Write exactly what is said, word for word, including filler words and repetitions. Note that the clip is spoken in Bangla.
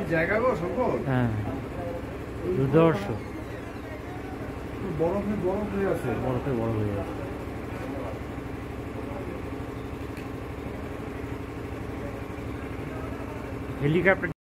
জায়গা গো শঙ্কর? হ্যাঁ দুর্ধর্ষ বরফে বরফ হয়ে আছে, বরফে বরফ হয়ে আছে। হেলিকপ্টার